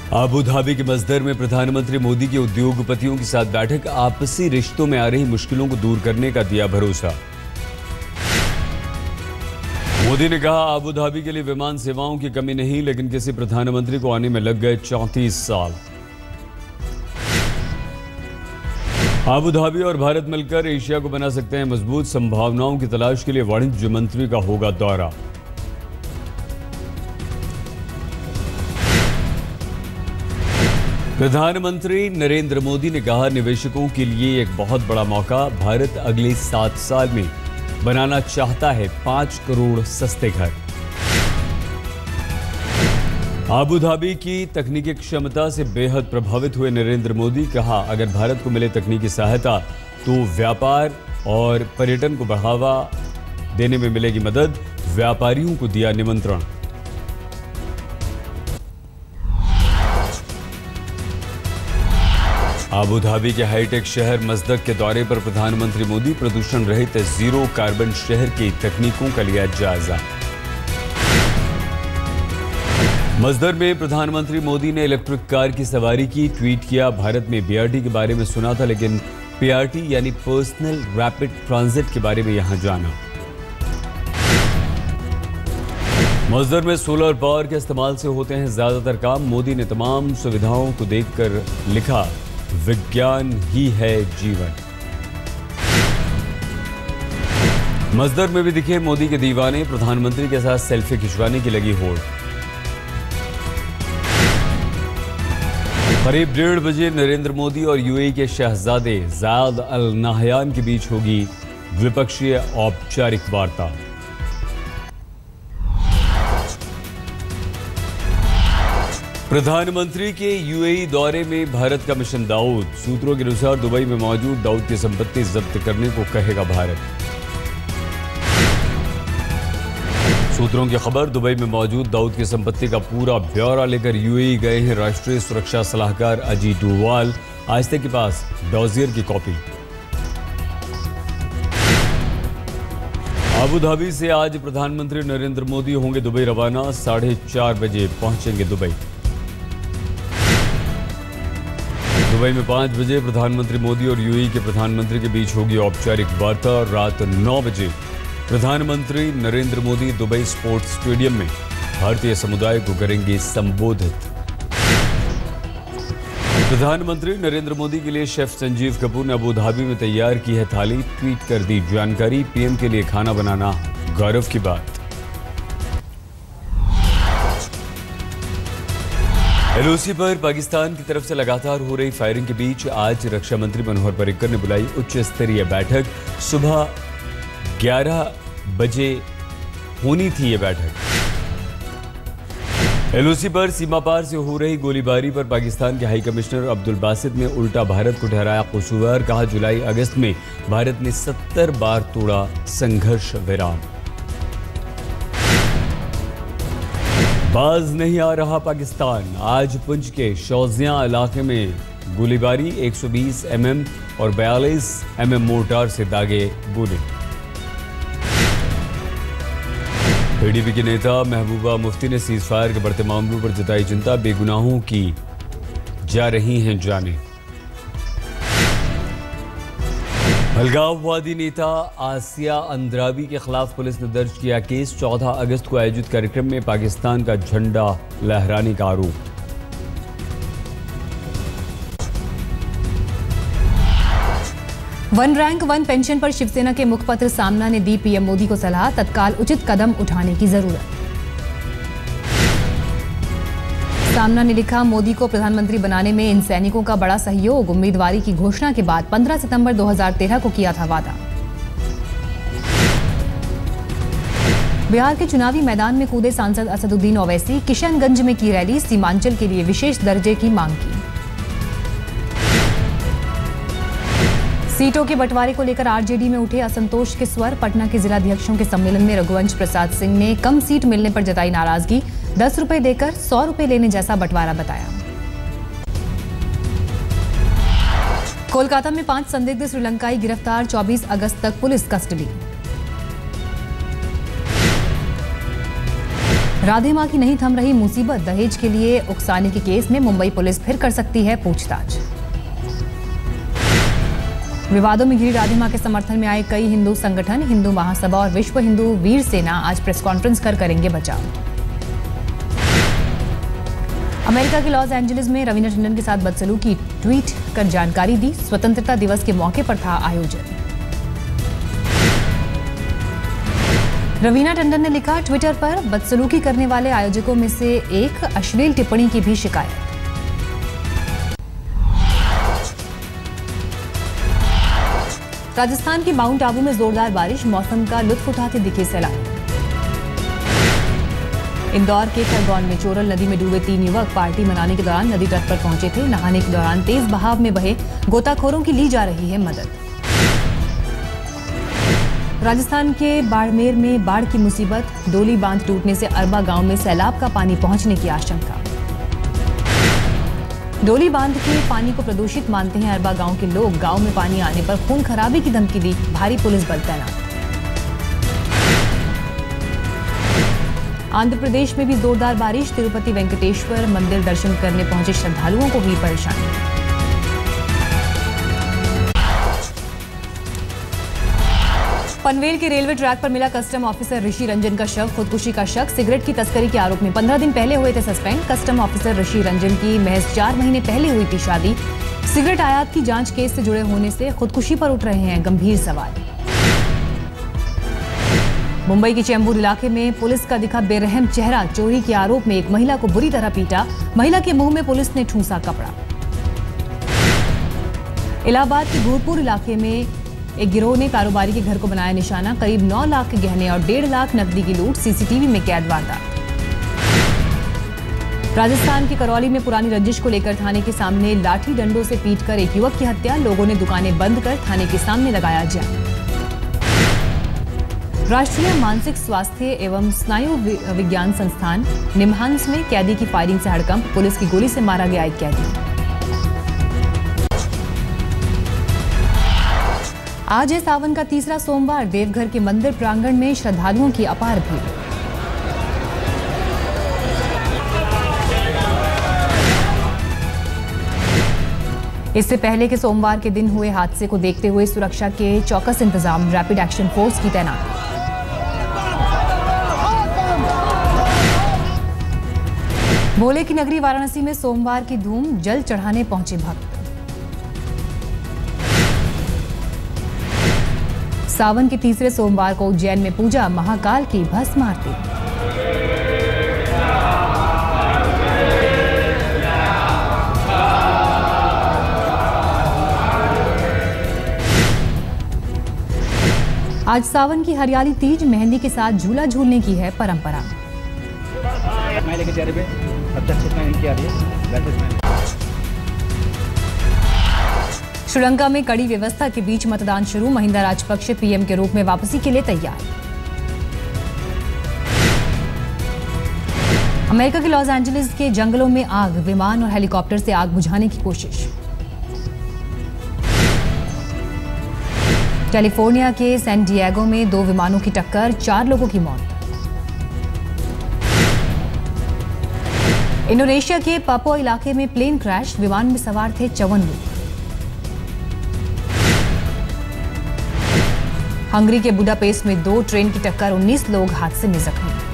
Abu Dhabi के मस्दर में प्रधानमंत्री मोदी की उद्योगपतियों के साथ बैठक, आपसी रिश्तों में आ रही मुश्किलों को दूर करने का दिया भरोसा। मोदी ने कहा, अबू धाबी के लिए विमान सेवाओं की कमी नहीं, लेकिन किसी प्रधानमंत्री को आने में लग गए 34 साल। अबू धाबी और भारत मिलकर एशिया को बना सकते हैं मजबूत, संभावनाओं की तलाश के लिए वाणिज्य मंत्री का होगा दौरा। प्रधानमंत्री नरेंद्र मोदी ने कहा, निवेशकों के लिए एक बहुत बड़ा मौका, भारत अगले 7 साल में बनाना चाहता है 5 करोड़ सस्ते घर। अबू धाबी की तकनीकी क्षमता से बेहद प्रभावित हुए नरेंद्र मोदी, कहा अगर भारत को मिले तकनीकी सहायता तो व्यापार और पर्यटन को बढ़ावा देने में मिलेगी मदद, व्यापारियों को दिया निमंत्रण। अबू धाबी के हाईटेक शहर मस्दक के दौरे पर प्रधानमंत्री मोदी, प्रदूषण रहित जीरो कार्बन शहर की तकनीकों का लिया जायजा। मस्दर में प्रधानमंत्री मोदी ने इलेक्ट्रिक कार की सवारी की, ट्वीट किया, भारत में बीआरटी के बारे में सुना था, लेकिन पीआरटी यानी पर्सनल रैपिड ट्रांजिट के बारे में यहां जाना। मस्दर में सोलर पावर के इस्तेमाल से होते हैं ज्यादातर काम, मोदी ने तमाम सुविधाओं को देखकर लिखा, विज्ञान ही है जीवन। मस्दर में भी दिखे मोदी के दीवाने, प्रधानमंत्री के साथ सेल्फी खिंचवाने की लगी होड़। करीब 1:30 बजे नरेंद्र मोदी और यूएई के शहजादे ज़ायद अल नाहयान के बीच होगी द्विपक्षीय औपचारिक वार्ता। प्रधानमंत्री के यूएई दौरे में भारत का मिशन दाऊद, सूत्रों के अनुसार दुबई में मौजूद दाऊद की संपत्ति जब्त करने को कहेगा भारत। सूत्रों की खबर, दुबई में मौजूद दाऊद की संपत्ति का पूरा ब्यौरा लेकर यूएई गए हैं राष्ट्रीय सुरक्षा सलाहकार अजीत डोवाल, आस्ते के पास डॉजियर की कॉपी। अबू धाबी से आज प्रधानमंत्री नरेंद्र मोदी होंगे दुबई रवाना, 4:30 बजे पहुंचेंगे दुबई। दुबई में 5 बजे प्रधानमंत्री मोदी और यूएई के प्रधानमंत्री के बीच होगी औपचारिक वार्ता। रात 9 बजे प्रधानमंत्री Narendra Modi Dubai sports stadium में भारतीय समुदाय को करेंगे संबोधित। प्रधानमंत्री नरेंद्र मोदी के लिए शेफ संजीव कपूर ने अबू धाबी में तैयार की है थाली, ट्वीट कर दी जानकारी, पीएम के लिए खाना बनाना गौरव की बात। एलओसी पर पाकिस्तान की तरफ से लगातार हो रही फायरिंग के बीच आज रक्षा मंत्री मनोहर पर्रिकर ने बुलाई उच्च स्तरीय बैठक, सुबह 11 बजे होनी थी ये बैठक। एलओसी पर सीमा पार से हो रही गोलीबारी पर पाकिस्तान के हाई कमिश्नर अब्दुल बासित ने उल्टा भारत को ठहराया कसूरवार, कहा जुलाई अगस्त में भारत ने 70 बार तोड़ा संघर्ष विराम। बाज नहीं आ रहा पाकिस्तान, आज पुंछ के शौजियां इलाके में गोलीबारी, 120 mm और 42 mm मोर्टार से दागे बुलेट। पीडीपी के नेता महबूबा मुफ्ती ने सीजफायर के बढ़ते मामलों पर जताई चिंता, बेगुनाहों की जा रही हैं जानें। अलगाववादी नेता आसिया अंद्राबी के खिलाफ पुलिस ने दर्ज किया केस, 14 अगस्त को आयोजित कार्यक्रम में पाकिस्तान का झंडा लहराने का आरोप। वन रैंक वन पेंशन पर शिवसेना के मुखपत्र सामना ने दी पीएम मोदी को सलाह, तत्काल उचित कदम उठाने की जरूरत। सामना ने लिखा, मोदी को प्रधानमंत्री बनाने में इन सैनिकों का बड़ा सहयोग, उम्मीदवारी की घोषणा के बाद 15 सितंबर 2013 को किया था वादा। बिहार के चुनावी मैदान में कूदे सांसद असदुद्दीन ओवैसी, किशनगंज में की रैली, सीमांचल के लिए विशेष दर्जे की मांग की। सीटों के बंटवारे को लेकर आरजेडी में उठे असंतोष के स्वर, पटना के जिलाध्यक्षों के सम्मेलन में रघुवंश प्रसाद सिंह ने कम सीट मिलने पर जताई नाराजगी, 10 रुपए देकर 100 रुपए लेने जैसा बंटवारा बताया। कोलकाता में 5 संदिग्ध श्रीलंकाई गिरफ्तार, 24 अगस्त तक पुलिस कस्टडी। राधे मां की नहीं थम रही मुसीबत, दहेज के लिए उकसाने के केस में मुंबई पुलिस फिर कर सकती है पूछताछ। विवादों में घिरी राधे मां के समर्थन में आए कई हिंदू संगठन, हिंदू महासभा और विश्व हिंदू वीर सेना आज प्रेस कॉन्फ्रेंस कर करेंगे बचाव। अमेरिका के लॉस एंजलिस में रवीना टंडन के साथ बदसलूकी ट्वीट कर जानकारी दी, स्वतंत्रता दिवस के मौके पर था आयोजन। रवीना टंडन ने लिखा ट्विटर पर, बदसलूकी करने वाले आयोजकों में से एक, अश्लील टिप्पणी की भी शिकायत। राजस्थान के माउंट आबू में जोरदार बारिश, मौसम का लुत्फ उठाते दिखे सैलानी। इंदौर के खरगोन में चोरल नदी में डूबे 3 युवक पार्टी मनाने के दौरान नदी तट पर पहुंचे थे। नहाने के दौरान तेज बहाव में बहे गोताखोरों की ली जा रही है मदद। राजस्थान के बाड़मेर में बाढ़ की मुसीबत, डोली बांध टूटने से अरबा गांव में सैलाब का पानी पहुंचने की आशंका। डोली बांध के पानी को प्रदूषित मानते हैं अरबा गांव के लोग। गांव में पानी आने पर खून खराबे की धमकी दी, भारी पुलिस बल तैनात। आंध्र प्रदेश में भी जोरदार बारिश, तिरुपति वेंकटेश्वर मंदिर दर्शन करने पहुंचे श्रद्धालुओं को हुई परेशानी। पनवेल के रेलवे ट्रैक पर मिला कस्टम ऑफिसर ऋषि रंजन का शव, खुदकुशी का शक, सिगरेट की तस्करी के आरोप में 15 दिन पहले हुए थे suspend. Custom officer Rishi Ranjan की महज 4 महीने पहले हुई थी शादी। सिगरेट आयात की जांच केस से जुड़े होने से खुदकुशी पर उठ रहे हैं गंभीर सवाल। मुंबई के चेंबूर इलाके में पुलिस का दिखा बेरहम चेहरा, चोरी के आरोप में एक महिला को बुरी तरह पीटा, महिला के मुंह में पुलिस ने ठूंसा कपड़ा। इलाहाबाद के भूरपुर इलाके में एक गिरोह ने कारोबारी के घर को बनाया निशाना, करीब 9 लाख के गहने और 1.5 लाख नकदी की लूट, सीसीटीवी में कैद वारदात। राजस्थान के करौली में पुरानी रंजिश को लेकर थाने के सामने लाठी डंडों से पीटकर एक युवक की हत्या, लोगों ने दुकानें बंद कर थाने के सामने लगाया जाम। राष्ट्रीय मानसिक स्वास्थ्य एवं स्नायु विज्ञान संस्थान निमहांस में कैदी की फायरिंग से हड़कंप, पुलिस की गोली से मारा गया एक कैदी। आज है सावन का तीसरा सोमवार, देवघर के मंदिर प्रांगण में श्रद्धालुओं की अपार भीड़। इससे पहले के सोमवार के दिन हुए हादसे को देखते हुए सुरक्षा के चौकस इंतजाम, रैपिड एक्शन फोर्स की तैनाती। भोले की नगरी वाराणसी में सोमवार की धूम, जल चढ़ाने पहुंचे भक्त। सावन के तीसरे सोमवार को उज्जैन में पूजा महाकाल की भस्म आरती। आज सावन की हरियाली तीज, मेहंदी के साथ झूला झूलने की है परंपरा। लेके चेहरे पे अच्छा इनकी आ रही है। श्रीलंका में कड़ी व्यवस्था के बीच मतदान शुरू, महिंदा राजपक्षे पीएम के रूप में वापसी के लिए तैयार। अमेरिका के लॉस एंजलिस के जंगलों में आग, विमान और हेलीकॉप्टर से आग बुझाने की कोशिश। कैलिफोर्निया के सैन डिएगो में 2 विमानों की टक्कर, 4 लोगों की मौत। इंडोनेशिया के पापुआ इलाके में प्लेन क्रैश, विमान में सवार थे 54 लोग। हंगरी के बुडापेस्ट में 2 ट्रेन की टक्कर, 19 लोग हादसे में जख्मी।